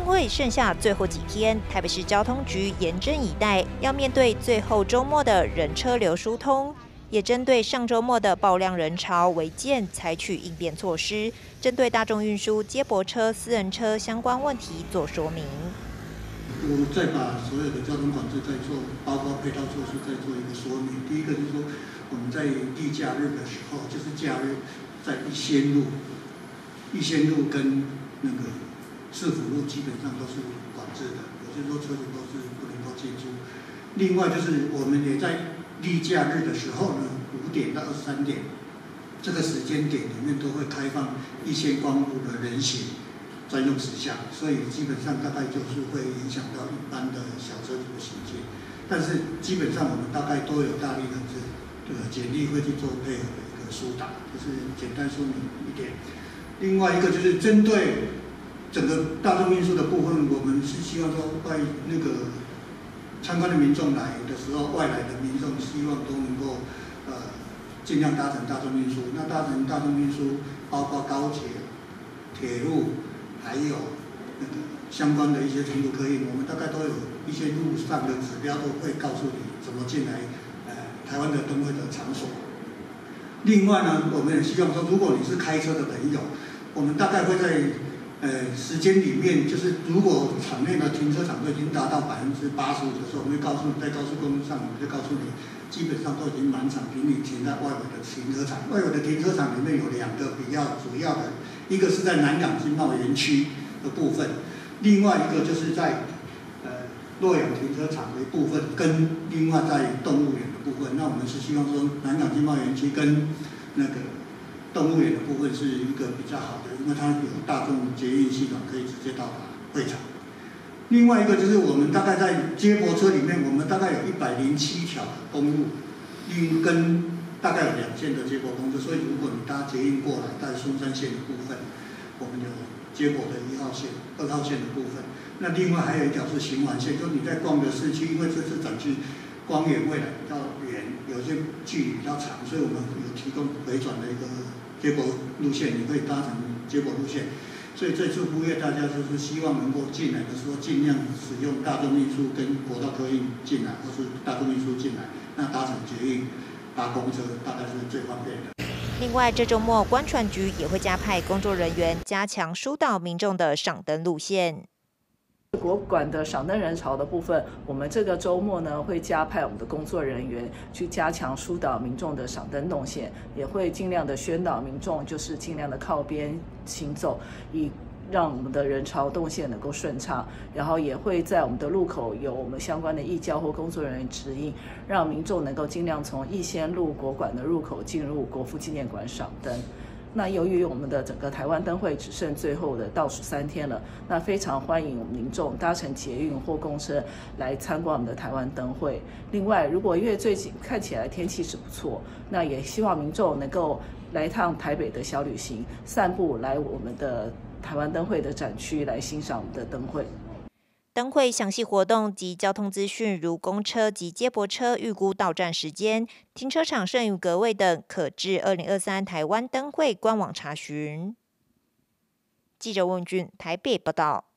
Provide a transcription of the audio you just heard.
会剩下最后几天，台北市交通局严阵以待，要面对最后周末的人车流疏通，也针对上周末的爆量人潮违建采取应变措施，针对大众运输、接驳车、私人车相关问题做说明。 我再把所有的交通管制再做，包括配套措施再做一个说明。第一个就是说，我们在例假日的时候，就是假日在一线路跟那个市府路基本上都是管制的，也就是说车子都是不能够进出。另外就是我们也在例假日的时候呢，5点到23点这个时间点里面都会开放一线光路的人行专用时项，所以基本上大概就是会影响到一般的小车主的行进。但是基本上我们大概都有大力的简历会去做配合的一个疏导，就是简单说明一点。另外一个就是针对整个大众运输的部分，我们是希望说那个参观的民众来的时候，外来的民众希望都能够尽量搭乘大众运输。那搭乘大众运输包括高铁、铁路，还有那个相关的一些程度客运，我们大概都有一些路上的指标都会告诉你怎么进来台湾的灯会的场所。另外呢，我们也希望说，如果你是开车的朋友，我们大概会在时间里面，就是如果场内的停车场都已经达到85%的时候，我们会告诉你，在高速公路上，我们就告诉你，基本上都已经满场，请你停在外围的停车场。外围的停车场里面有2个比较主要的，一个是在南港经贸园区的部分，另外一个就是在洛阳停车场的部分，跟另外在动物园的部分。那我们是希望说，南港经贸园区跟那个动物园的部分是一个比较好的，因为它有大众捷运系统可以直接到达会场。另外一个就是我们大概在接驳车里面，我们大概有107条的公路，跟大概有2线的接驳公司。所以如果你搭捷运过来，在松山线的部分，我们有接驳的1号线、2号线的部分。那另外还有一条是循环线，就是你在逛的市区，因为这次展区光源未来比较远，有些距离比较长，所以我们有提供回转的一个接驳路线，你可以搭乘接驳路线。所以这次呼吁大家就是希望能够进来的时候，尽量使用大众运输跟国道客运进来，或是大众运输进来，那搭乘捷运、搭公车大概是最方便的。 另外，这周末观传局也会加派工作人员，加强疏导民众的赏灯路线。 国馆的赏灯人潮的部分，我们这个周末呢会加派我们的工作人员去加强疏导民众的赏灯动线，也会尽量的宣导民众，就是尽量的靠边行走，以让我们的人潮动线能够顺畅。然后也会在我们的路口有我们相关的义交或工作人员指引，让民众能够尽量从逸仙路国馆的入口进入国父纪念馆赏灯。那由于我们的整个台湾灯会只剩最后的倒数3天了，那非常欢迎我们民众搭乘捷运或公车来参观我们的台湾灯会。另外，如果因为最近看起来天气是不错，那也希望民众能够来趟台北的小旅行，散步来我们的台湾灯会的展区来欣赏我们的灯会。 灯会详细活动及交通资讯，如公车及接驳车预估到站时间、停车场剩余格位等，可至2023台湾灯会官网查询。记者问俊台北报道。